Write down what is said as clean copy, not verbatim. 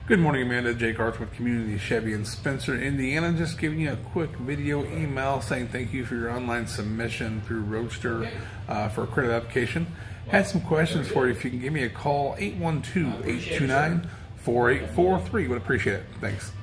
Good morning, Amanda. Jake Arth with Community Chevy in Spencer, Indiana. Just giving you a quick video email saying thank you for your online submission through Roadster for a credit application. Had some questions for you. If you can give me a call, 812-829-4843. Would appreciate it. Thanks.